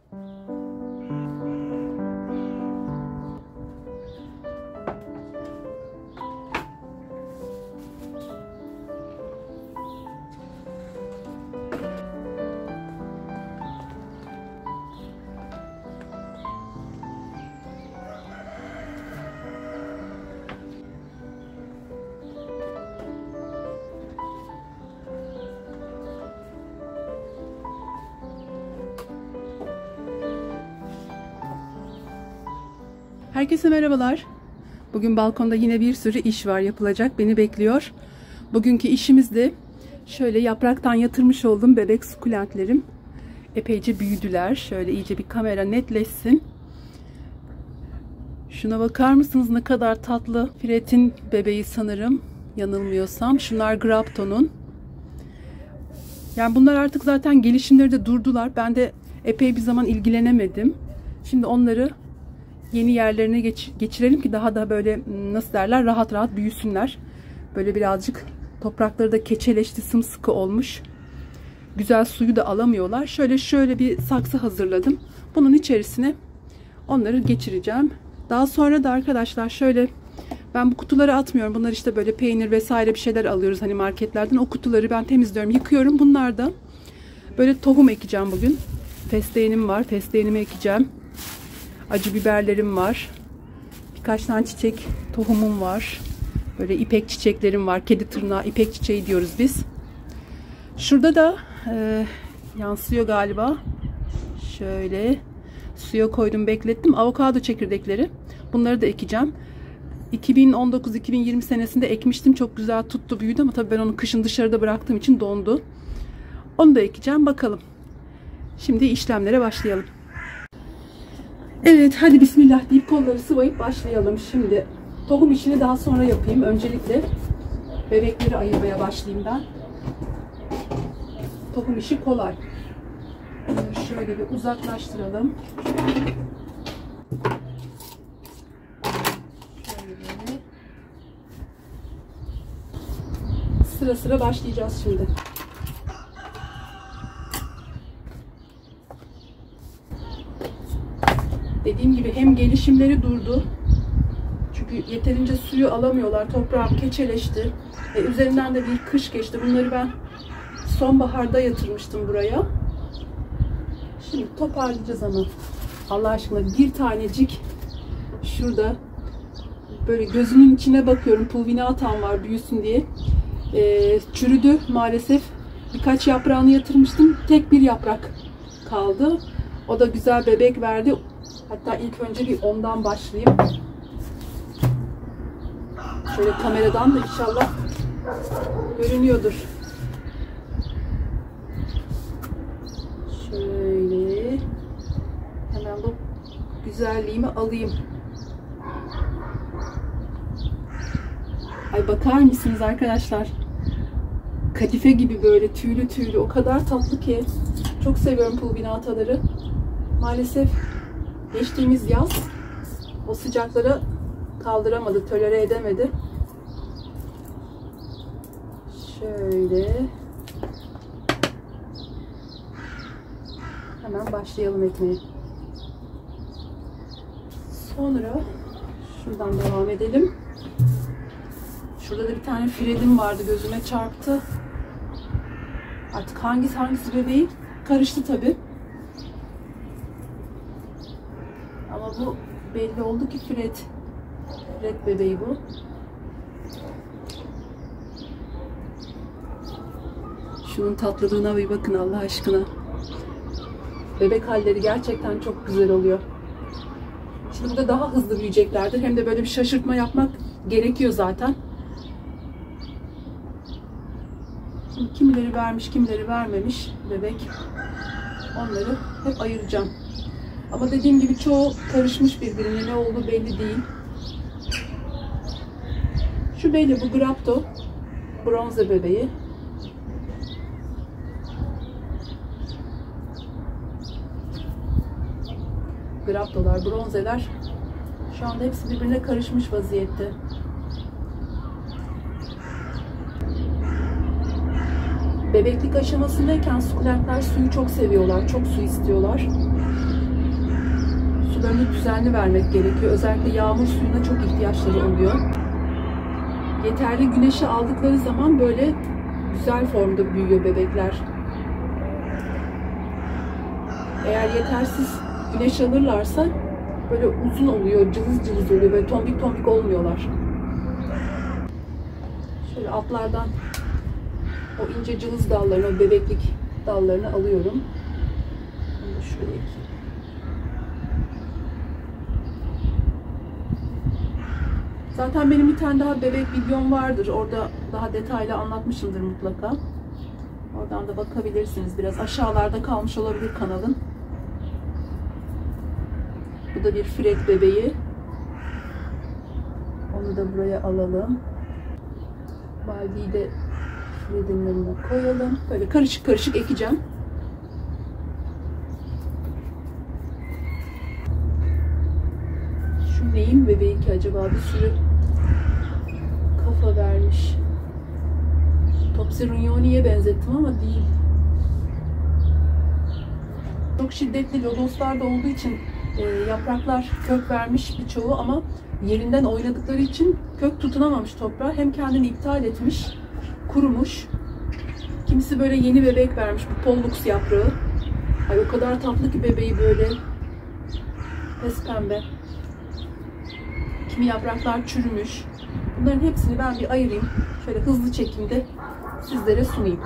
Herkese merhabalar. Bugün balkonda yine bir sürü iş var, yapılacak, beni bekliyor. Bugünkü işimiz de şöyle yapraktan yatırmış olduğum bebek sukulentlerim. Epeyce büyüdüler. Şöyle iyice bir kamera netleşsin. Şuna bakar mısınız ne kadar tatlı. Fred'in bebeği sanırım, yanılmıyorsam. Şunlar Grapton'un. Yani bunlar artık zaten gelişimleri de durdular. Ben de epey bir zaman ilgilenemedim. Şimdi onları yeni yerlerine geçirelim ki daha da böyle, nasıl derler, rahat rahat büyüsünler. Böyle birazcık toprakları da keçeleşti, sımsıkı olmuş. Güzel suyu da alamıyorlar. Şöyle bir saksı hazırladım. Bunun içerisine onları geçireceğim. Daha sonra da arkadaşlar şöyle, ben bu kutuları atmıyorum. Bunlar işte böyle peynir vesaire bir şeyler alıyoruz hani marketlerden. O kutuları ben temizliyorum, yıkıyorum. Bunlar da böyle tohum ekeceğim bugün. Fesleğenim var. Fesleğenimi ekeceğim. Acı biberlerim var. Birkaç tane çiçek tohumum var. Böyle ipek çiçeklerim var. Kedi tırnağı ipek çiçeği diyoruz biz. Şurada da yansıyor galiba. Şöyle suya koydum, beklettim. Avokado çekirdekleri. Bunları da ekeceğim. 2019-2020 senesinde ekmiştim. Çok güzel tuttu, büyüdü ama tabii ben onu kışın dışarıda bıraktığım için dondu. Onu da ekeceğim. Bakalım. Şimdi işlemlere başlayalım. Evet, hadi bismillah deyip kolları sıvayıp başlayalım. Şimdi tohum işini daha sonra yapayım. Öncelikle bebekleri ayırmaya başlayayım ben. Tohum işi kolay. Şöyle bir uzaklaştıralım. Şöyle. Sıra sıra başlayacağız şimdi. Dediğim gibi hem gelişimleri durdu. Çünkü yeterince suyu alamıyorlar. Toprağım keçeleşti. Üzerinden de bir kış geçti. Bunları ben sonbaharda yatırmıştım buraya. Şimdi toparlayacağız ama. Allah aşkına bir tanecik şurada böyle gözümün içine bakıyorum. Pulvinatam var büyüsün diye. Çürüdü maalesef. Birkaç yaprağını yatırmıştım. Tek bir yaprak kaldı. O da güzel bebek verdi. Hatta ilk önce bir ondan başlayayım. Şöyle kameradan da inşallah görünüyordur. Şöyle hemen bu güzelliğimi alayım. Ay bakar mısınız arkadaşlar? Kadife gibi böyle tüylü tüylü. O kadar tatlı ki. Çok seviyorum pulvinataları. Maalesef geçtiğimiz yaz o sıcakları kaldıramadı, tolere edemedi. Şöyle hemen başlayalım ekmeğe. Sonra şuradan devam edelim. Şurada da bir tane Fred'im vardı, gözüme çarptı. Artık hangisi bebeği karıştı tabi. Ama bu belli oldu ki Fred bebeği bu. Şunun tatlılığına bir bakın Allah aşkına. Bebek halleri gerçekten çok güzel oluyor. Şimdi burada daha hızlı büyüyeceklerdir. Hem de böyle bir şaşırtma yapmak gerekiyor zaten. Şimdi kimileri vermiş, kimileri vermemiş bebek. Onları hep ayıracağım. Ama dediğim gibi çoğu karışmış birbirine, ne olduğu belli değil. Şu belli, bu Grapto bronze bebeği. Graptolar, bronzeler şu anda hepsi birbirine karışmış vaziyette. Bebeklik aşamasındayken sukulentler suyu çok seviyorlar, çok su istiyorlar. sularını düzenli vermek gerekiyor. Özellikle yağmur suyuna çok ihtiyaçları oluyor. Yeterli güneşi aldıkları zaman böyle güzel formda büyüyor bebekler. Eğer yetersiz güneş alırlarsa böyle uzun oluyor, cılız cılız oluyor. Böyle tombik tombik olmuyorlar. Şöyle altlardan o ince cılız dallarını, o bebeklik dallarını alıyorum. Bunu da şöyle ekeyim. Zaten benim bir tane daha bebek videom vardır. Orada daha detaylı anlatmışımdır mutlaka. Oradan da bakabilirsiniz. Biraz aşağılarda kalmış olabilir kanalın. Bu da bir Fred bebeği. Onu da buraya alalım. Baldi'yi de Fred'in yanına koyalım. Böyle karışık karışık ekeceğim. Şu neyin bebeği ki acaba? Bir sürü kafa vermiş. Topsy-Runyoni'ye benzettim ama değil. Çok şiddetli lodoslar da olduğu için yapraklar kök vermiş birçoğu ama yerinden oynadıkları için kök tutunamamış toprağa. Hem kendini iptal etmiş, kurumuş. Kimisi böyle yeni bebek vermiş. Bu Pollux yaprağı. Ay o kadar tatlı ki bebeği böyle. Pembe. Kimi yapraklar çürümüş. Bunların hepsini ben bir ayırayım. Şöyle hızlı çekimde sizlere sunayım.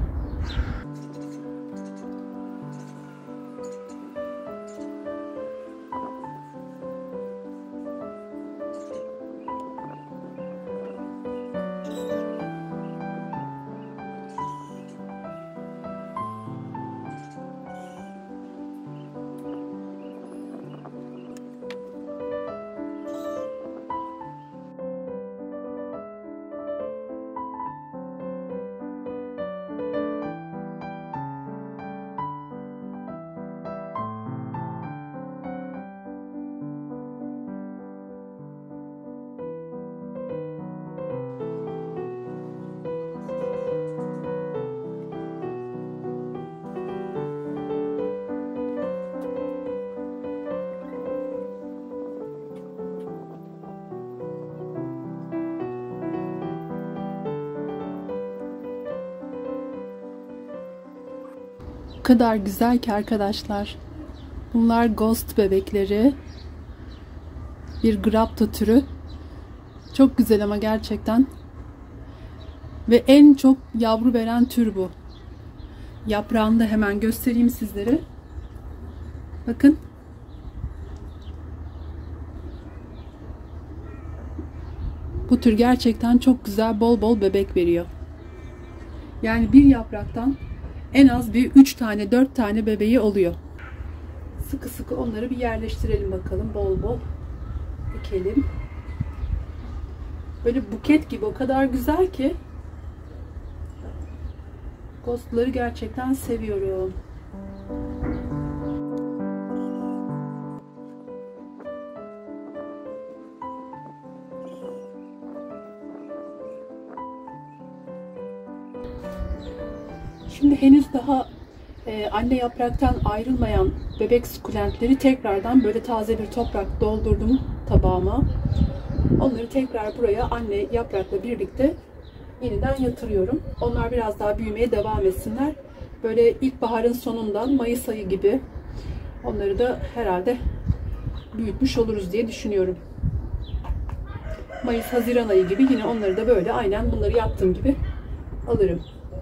O kadar güzel ki arkadaşlar. Bunlar ghost bebekleri. Bir grapto türü. Çok güzel ama gerçekten. Ve en çok yavru veren tür bu. Yaprağını da hemen göstereyim sizlere. Bakın. Bu tür gerçekten çok güzel, bol bol bebek veriyor. Yani bir yapraktan en az bir 3 tane 4 tane bebeği oluyor. Sıkı sıkı onları bir yerleştirelim bakalım. Bol bol dikelim. Böyle buket gibi o kadar güzel ki. Ghostları gerçekten seviyorum. Şimdi henüz daha anne yapraktan ayrılmayan bebek sukulentleri tekrardan böyle taze bir toprak doldurdum tabağıma. Onları tekrar buraya anne yaprakla birlikte yeniden yatırıyorum. Onlar biraz daha büyümeye devam etsinler. Böyle ilkbaharın sonundan Mayıs ayı gibi onları da herhalde büyütmüş oluruz diye düşünüyorum. Mayıs-Haziran ayı gibi yine onları da böyle aynen bunları yaptığım gibi alırım.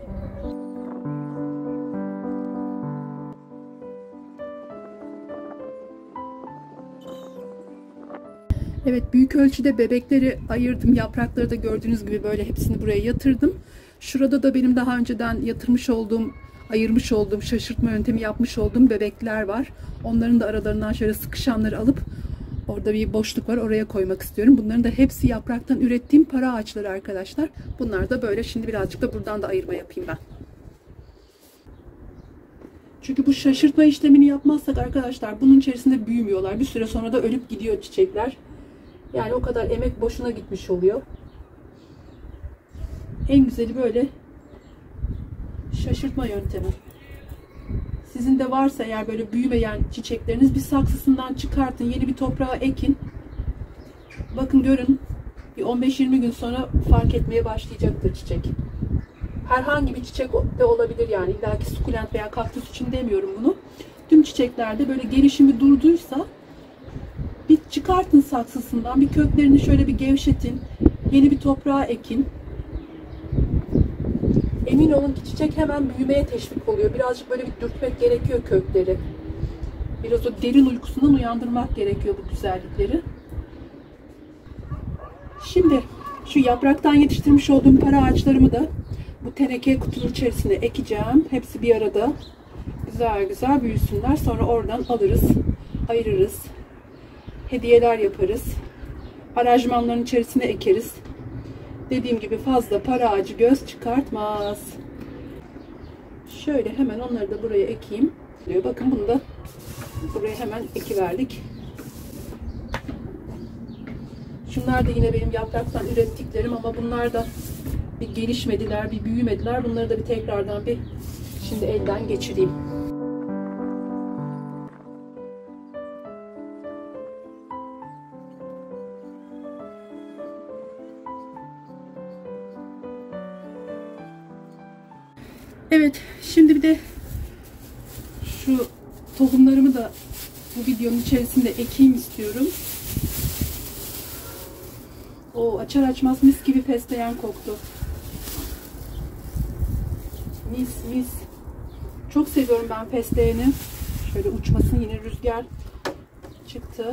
Evet, büyük ölçüde bebekleri ayırdım. Yaprakları da gördüğünüz gibi böyle hepsini buraya yatırdım. Şurada da benim daha önceden yatırmış olduğum, ayırmış olduğum, şaşırtma yöntemi yapmış olduğum bebekler var. Onların da aralarından şöyle sıkışanları alıp orada bir boşluk var, oraya koymak istiyorum. Bunların da hepsi yapraktan ürettiğim para ağaçları arkadaşlar. Bunlar da böyle. Şimdi birazcık da buradan da ayırma yapayım ben. Çünkü bu şaşırtma işlemini yapmazsak arkadaşlar bunun içerisinde büyümüyorlar. Bir süre sonra da ölüp gidiyor çiçekler. Yani o kadar emek boşuna gitmiş oluyor. En güzeli böyle şaşırtma yöntemi. Sizin de varsa eğer böyle büyümeyen çiçekleriniz, bir saksısından çıkartın, yeni bir toprağa ekin. Bakın görün, bir 15-20 gün sonra fark etmeye başlayacaktır çiçek. Herhangi bir çiçek de olabilir yani. İlla ki sukulent veya kaktüs için demiyorum bunu. Tüm çiçeklerde böyle gelişimi durduysa bir çıkartın saksısından, bir köklerini şöyle bir gevşetin, yeni bir toprağa ekin. Emin olun ki çiçek hemen büyümeye teşvik oluyor. Birazcık böyle bir dürtmek gerekiyor kökleri. Biraz o derin uykusundan uyandırmak gerekiyor bu güzellikleri. Şimdi şu yapraktan yetiştirmiş olduğum para ağaçlarımı da bu teneke kutunun içerisine ekeceğim. Hepsi bir arada güzel güzel büyüsünler. Sonra oradan alırız, ayırırız. Hediyeler yaparız. Aranjmanların içerisine ekeriz. Dediğim gibi fazla para ağacı göz çıkartmaz. Şöyle hemen onları da buraya ekeyim. Bakın bunu da buraya hemen ekiverdik. Şunlar da yine benim yapraktan ürettiklerim ama bunlar da bir gelişmediler, bir büyümediler. Bunları da bir tekrardan bir şimdi elden geçireyim. Evet, şimdi bir de şu tohumlarımı da bu videonun içerisinde ekeyim istiyorum. O açar açmaz mis gibi fesleğen koktu. Mis mis. Çok seviyorum ben fesleğeni. Şöyle uçmasın, yine rüzgar çıktı.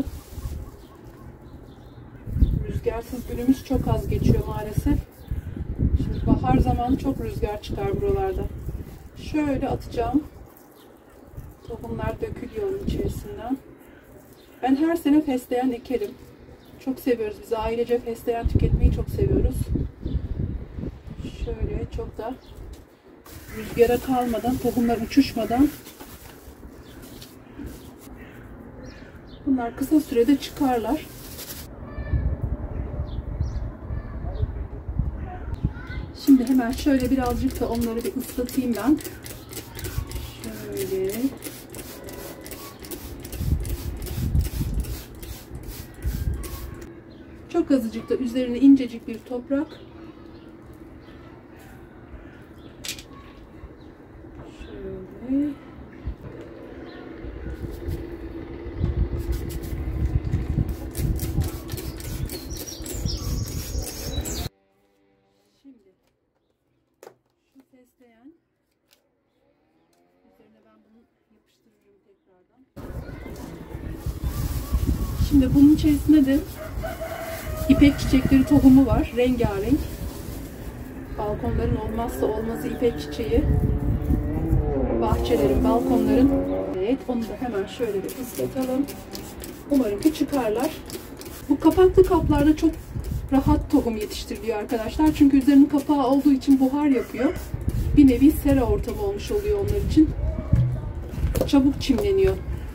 Rüzgarsız günümüz çok az geçiyor maalesef. Şimdi bahar zamanı çok rüzgar çıkar buralarda. Şöyle atacağım. Tohumlar dökülüyor onun içerisinden. Ben her sene fesleğen ekerim. Çok seviyoruz. Biz ailece fesleğen tüketmeyi çok seviyoruz. Şöyle çok da rüzgara kalmadan, tohumlar uçuşmadan. Bunlar kısa sürede çıkarlar. Şimdi hemen şöyle birazcık da onları bir ıslatayım ben. Şöyle. Çok azıcık da üzerine incecik bir toprak. Şöyle. Şimdi şu fesleğen üzerine ben bunu yapıştırırım tekrardan. Şimdi bunun içerisinde de İpek çiçekleri tohumu var. Rengarenk. Balkonların olmazsa olmazı ipek çiçeği. Bahçelerin, balkonların. Evet, onu da hemen şöyle bir ıslatalım. Umarım ki çıkarlar. Bu kapaklı kaplarda çok rahat tohum yetiştiriliyor arkadaşlar. Çünkü üzerinin kapağı olduğu için buhar yapıyor. Bir nevi sera ortamı olmuş oluyor onlar için. Çabuk çimleniyor.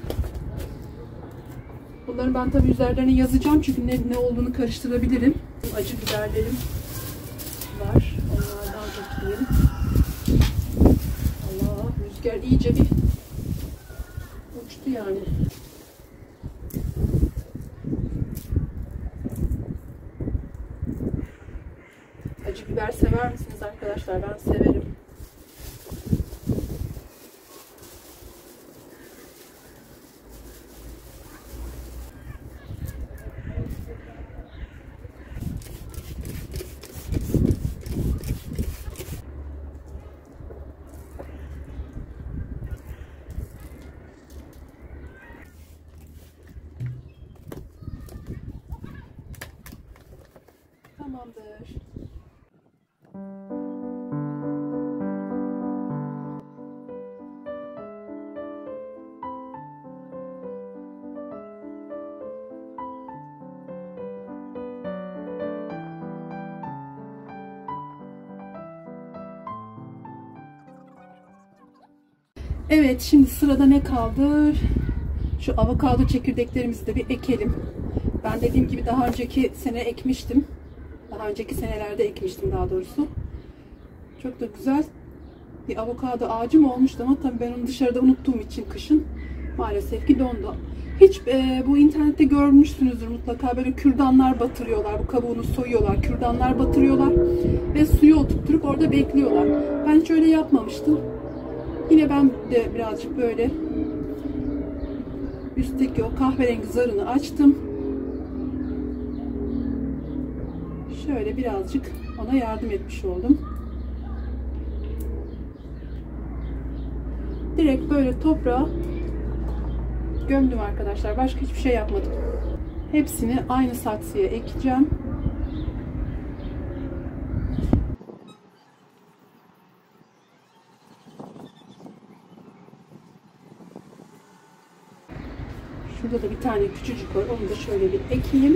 Bunları ben tabii üzerlerine yazacağım çünkü ne olduğunu karıştırabilirim. Acı biberlerim var. Onlardan dökeyim. Allah, rüzgar iyice bir uçtu yani. Acı biber sever misiniz arkadaşlar? Ben severim. Tamamdır. Evet, şimdi sırada ne kaldı? Şu avokado çekirdeklerimizi de bir ekelim. Ben dediğim gibi daha önceki sene ekmiştim. Daha önceki senelerde ekmiştim daha doğrusu. Çok da güzel bir avokado ağacım olmuştu ama tabii ben onu dışarıda unuttuğum için kışın maalesef ki dondu. Hiç bu internette görmüşsünüzdür mutlaka, böyle kürdanlar batırıyorlar, bu kabuğunu soyuyorlar, kürdanlar batırıyorlar ve suyu oturtturup orada bekliyorlar. Ben hiç öyle yapmamıştım. Yine ben de birazcık böyle üstteki o kahverengi zarını açtım. Şöyle birazcık ona yardım etmiş oldum. Direkt böyle toprağa gömdüm arkadaşlar. Başka hiçbir şey yapmadım. Hepsini aynı saksıya ekeceğim. Şurada da bir tane küçücük var. Onu da şöyle bir ekeyim.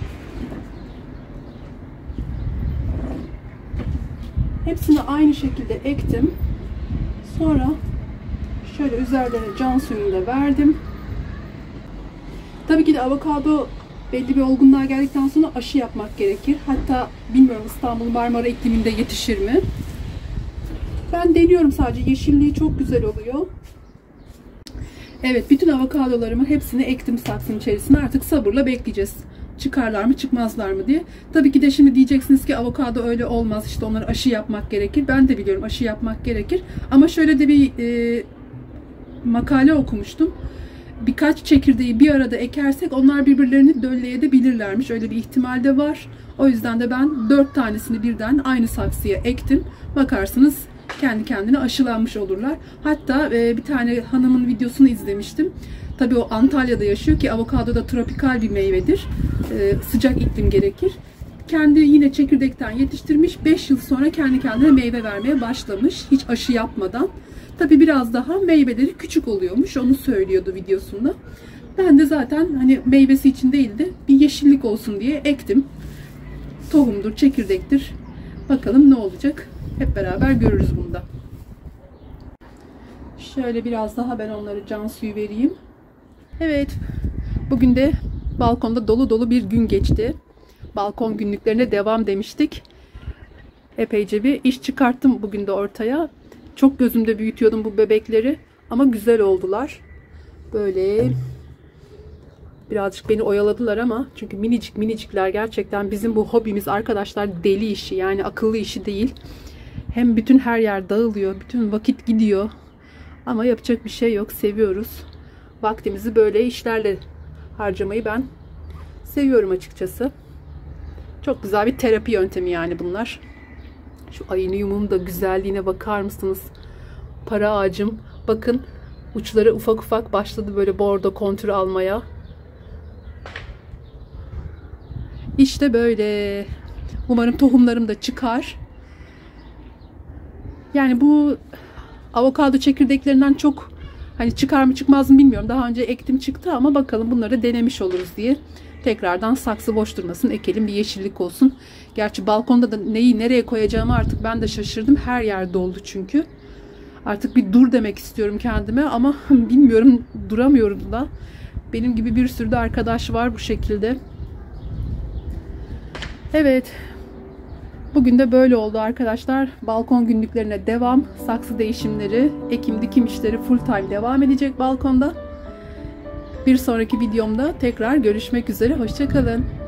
Hepsini aynı şekilde ektim. Sonra şöyle üzerlerine can suyunu da verdim. Tabii ki de avokado belli bir olgunluğa geldikten sonra aşı yapmak gerekir. Hatta bilmiyorum İstanbul Marmara ikliminde yetişir mi? Ben deniyorum sadece. Yeşilliği çok güzel oluyor. Evet, bütün avokadolarımı hepsini ektim saksının içerisine. Artık sabırla bekleyeceğiz. Çıkarlar mı çıkmazlar mı diye. Tabii ki de şimdi diyeceksiniz ki avokado öyle olmaz. İşte onları aşı yapmak gerekir. Ben de biliyorum, aşı yapmak gerekir. Ama şöyle de bir makale okumuştum. Birkaç çekirdeği bir arada ekersek onlar birbirlerini dölleyebilirlermiş. Öyle bir ihtimal de var. O yüzden de ben 4 tanesini birden aynı saksıya ektim. Bakarsınız kendi kendine aşılanmış olurlar. Hatta bir tane hanımın videosunu izlemiştim. Tabii o Antalya'da yaşıyor ki avokado da tropikal bir meyvedir. Sıcak iklim gerekir. Kendi yine çekirdekten yetiştirmiş. 5 yıl sonra kendi kendine meyve vermeye başlamış. Hiç aşı yapmadan. Tabii biraz daha meyveleri küçük oluyormuş. Onu söylüyordu videosunda. Ben de zaten hani meyvesi için değildi, bir yeşillik olsun diye ektim. Tohumdur, çekirdektir. Bakalım ne olacak. Hep beraber görürüz bunda. Şöyle biraz daha ben onları can suyu vereyim. Evet. Bugün de balkonda dolu dolu bir gün geçti. Balkon günlüklerine devam demiştik. Epeyce bir iş çıkarttım bugün de ortaya. Çok gözümde büyütüyordum bu bebekleri. Ama güzel oldular. Böyle birazcık beni oyaladılar ama çünkü minicik minicikler, gerçekten bizim bu hobimiz arkadaşlar deli işi, yani akıllı işi değil. Hem bütün her yer dağılıyor, bütün vakit gidiyor. Ama yapacak bir şey yok, seviyoruz. Vaktimizi böyle işlerle harcamayı ben seviyorum açıkçası. Çok güzel bir terapi yöntemi yani bunlar. Şu ayıniyumun da güzelliğine bakar mısınız? Para ağacım. Bakın uçları ufak ufak başladı böyle bordo kontür almaya. İşte böyle. Umarım tohumlarım da çıkar. Yani bu avokado çekirdeklerinden çok hani çıkar mı çıkmaz mı bilmiyorum. Daha önce ektim, çıktı ama bakalım, bunları denemiş oluruz diye. Tekrardan saksı boş durmasın, ekelim, bir yeşillik olsun. Gerçi balkonda da neyi nereye koyacağımı artık ben de şaşırdım. Her yer doldu çünkü. Artık bir dur demek istiyorum kendime ama bilmiyorum, duramıyorum da. Benim gibi bir sürü de arkadaş var bu şekilde. Evet. Bugün de böyle oldu arkadaşlar. Balkon günlüklerine devam. Saksı değişimleri, ekim dikim işleri full time devam edecek balkonda. Bir sonraki videomda tekrar görüşmek üzere. Hoşça kalın.